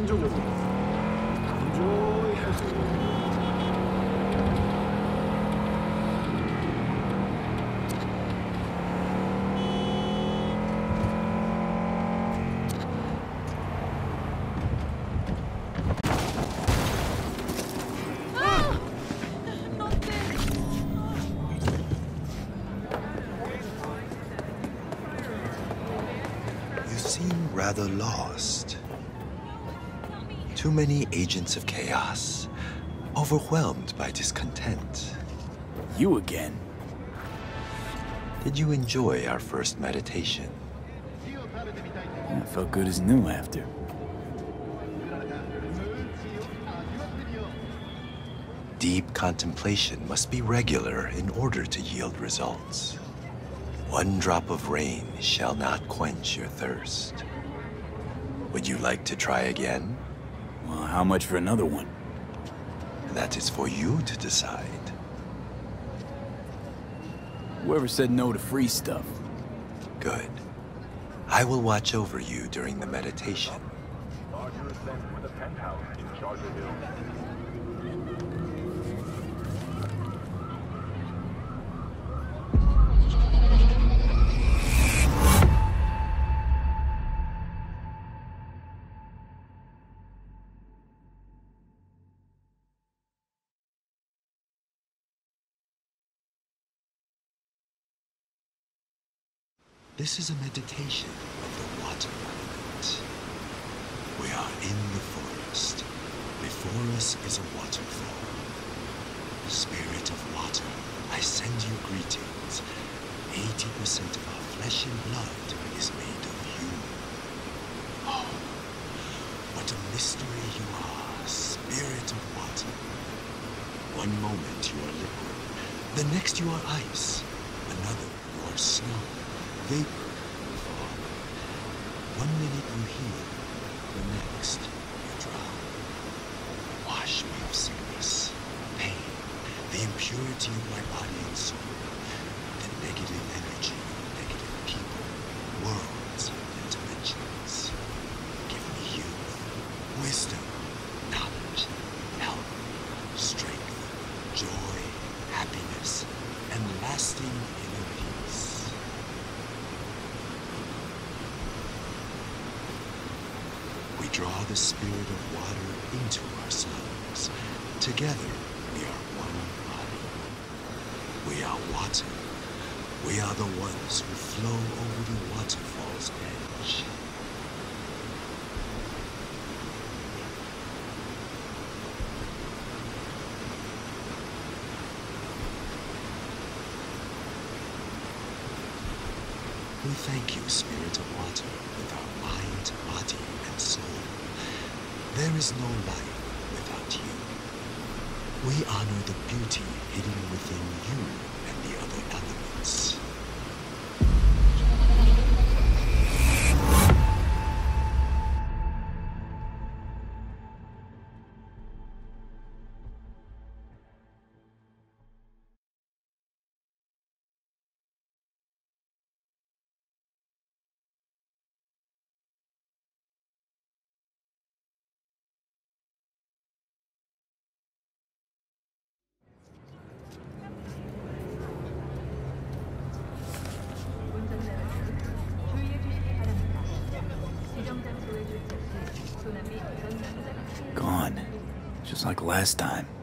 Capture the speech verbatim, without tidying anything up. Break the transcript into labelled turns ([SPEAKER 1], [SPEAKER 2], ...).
[SPEAKER 1] 안정적으로 enjoy 할 수 있는
[SPEAKER 2] rather lost. Too many agents of chaos, overwhelmed by discontent.
[SPEAKER 3] You again?
[SPEAKER 2] Did you enjoy our first meditation?
[SPEAKER 3] I felt good as new after.
[SPEAKER 2] Deep contemplation must be regular in order to yield results. One drop of rain shall not quench your thirst. Would you like to try again?
[SPEAKER 3] Well, how much for another one?
[SPEAKER 2] That is for you to decide.
[SPEAKER 3] Whoever said no to free stuff?
[SPEAKER 2] Good. I will watch over you during the meditation.
[SPEAKER 4] Roger is sent with a penthouse in Charter Hill.
[SPEAKER 2] This is a meditation of the water element. We are in the forest. Before us is a waterfall. Spirit of water, I send you greetings. eighty percent of our flesh and blood is made of you. Oh, what a mystery you are, Spirit of water. One moment you are liquid, the next you are ice, another you are snow. Vapor, fog. One minute you heal, the next you drown. Wash me of sickness, pain, the impurity of my body and soul, the negative energy of negative people, worlds, and dimensions. Give me youth, wisdom, knowledge, health, strength, joy, happiness, and lasting inner peace. We draw the spirit of water into ourselves. Together, we are one body. We are water. We are the ones who flow over the waterfall's edge. We thank you, Spirit of Water, with our mind, body, and soul. There is no life without you. We honor the beauty hidden within you and the other elements.
[SPEAKER 3] Gone. Just like last time.